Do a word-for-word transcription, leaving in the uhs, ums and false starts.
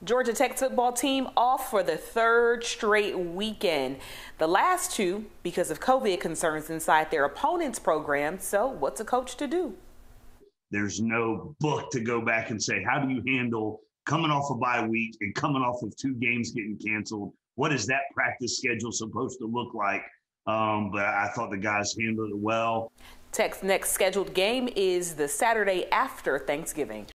Georgia Tech football team off for the third straight weekend. The last two because of COVID concerns inside their opponent's program. So what's a coach to do? There's no book to go back and say, how do you handle coming off a bye week and coming off of two games getting canceled? What is that practice schedule supposed to look like? Um, but I thought the guys handled it well. Tech's next scheduled game is the Saturday after Thanksgiving.